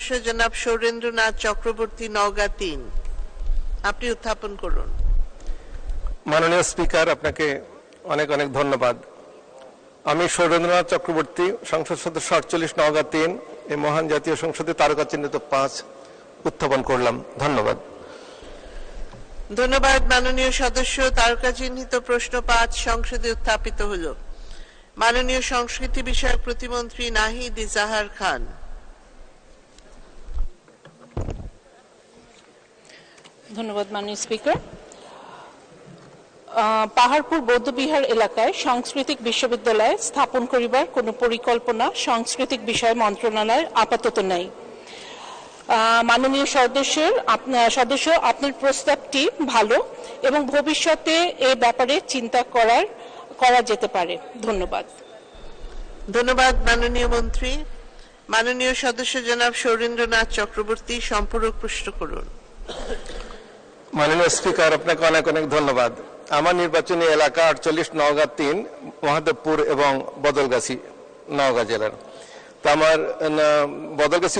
জনাব সৌরেন্দ্রনাথ চক্রবর্তী, নওগাঁ ৩। আপনি উত্থাপন করুন। মাননীয় স্পিকার, আপনাকে অনেক অনেক ধন্যবাদ। আমি সৌরেন্দ্রনাথ চক্রবর্তী, সংসদ সদস্য 48, নওগাঁ ৩, এই মহান জাতীয় সংসদে তারকা চিহ্নিত 5 উত্থাপন করলাম। ধন্যবাদ। ধন্যবাদ মাননীয় সদস্য। তারকা চিহ্নিত প্রশ্ন 5 সংসদে উত্থাপিত হল। মাননীয় সংস্কৃতি বিষয়ক প্রতিমন্ত্রী নাহিদ ইজাহার খান। ধন্যবাদ মাননীয় স্পিকার। পাহাড়পুর বৌদ্ধবিহার এলাকায় সাংস্কৃতিক বিশ্ববিদ্যালয় স্থাপন করিবার কোন পরিকল্পনা সাংস্কৃতিক বিষয় মন্ত্রণালয়ের আপাতত নেই। মাননীয় সদস্য, আপনার প্রস্তাবটি ভালো এবং ভবিষ্যতে এই ব্যাপারে চিন্তা করা যেতে পারে। ধন্যবাদ। ধন্যবাদ মাননীয় মন্ত্রী। মাননীয় সদস্য জনাব সৌরেন্দ্রনাথ চক্রবর্তী, সম্পূরক প্রশ্ন করুন। মাননীয় স্পিকার, আপনাকে অনেক অনেক ধন্যবাদ। আমার নির্বাচনী এলাকা 48, নওগাঁ 3, মহাদেবপুর এবং বদলগাছি, নওগাঁ জেলার। তা আমার বদলগাছি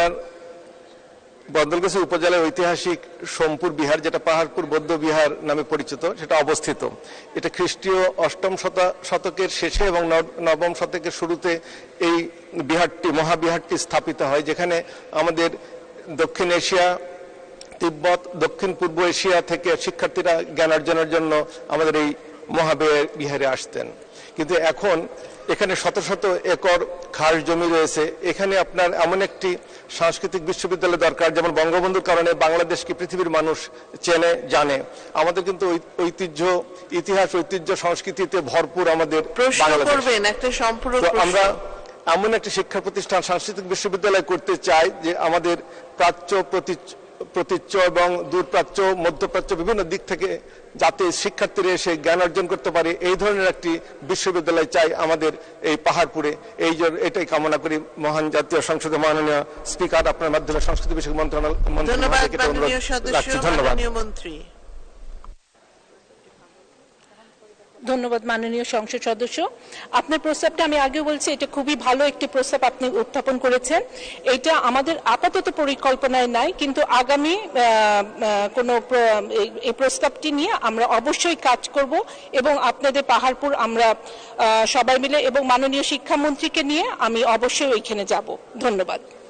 উপজেলার ঐতিহাসিক সোমপুর বিহার, যেটা পাহাড়পুর বৌদ্ধ বিহার নামে পরিচিত, সেটা অবস্থিত। এটা খ্রিস্টীয় 8ম শতকের শেষে এবং 9ম শতকের শুরুতে এই মহাবিহারটি স্থাপিত হয়, যেখানে আমাদের দক্ষিণ এশিয়া, তিব্বত, দক্ষিণ পূর্ব এশিয়া থেকে শিক্ষার্থীরা জ্ঞান অর্জনের জন্য আমাদের এই মহাবিহারে আসতেন। কিন্তু এখন এখানে শত শত একর খাস জমি রয়েছে। এখানে আপনার এমন একটি সাংস্কৃতিক বিশ্ববিদ্যালয় দরকার, যেমন বঙ্গবন্ধুর কারণে বাংলাদেশকে পৃথিবীর মানুষ চেনে জানে। আমাদের কিন্তু ইতিহাস, ঐতিহ্য, সংস্কৃতিতে ভরপুর আমাদের বাংলাদেশ। আমরা এমন একটি শিক্ষা প্রতিষ্ঠান, সাংস্কৃতিক বিশ্ববিদ্যালয় করতে চাই যে আমাদের প্রাচ্য, প্রতীচ্য এবং দূরপ্রাচ্য, মধ্যপ্রাচ্য বিভিন্ন দিক থেকে যাতে শিক্ষার্থীরা এসে জ্ঞান অর্জন করতে পারে, এই ধরনের একটি বিশ্ববিদ্যালয় চাই আমাদের এই পাহাড়পুরে। এটাই কামনা করি। মহান জাতীয় সংসদে মাননীয় স্পিকার, আপনার মাধ্যমে সংস্কৃতি বিষয়ক মন্ত্রণালয়। ধন্যবাদ। ধন্যবাদ মাননীয় সংসদ সদস্য। আপনার প্রস্তাবটা আমি আগেও বলছি, এটা খুবই ভালো একটি প্রস্তাব আপনি উত্থাপন করেছেন। এটা আমাদের আপাতত পরিকল্পনায় নাই, কিন্তু আগামী এই প্রস্তাবটি নিয়ে আমরা অবশ্যই কাজ করব এবং আপনাদের পাহাড়পুর আমরা সবাই মিলে এবং মাননীয় শিক্ষামন্ত্রীকে নিয়ে আমি অবশ্যই ওইখানে যাব। ধন্যবাদ।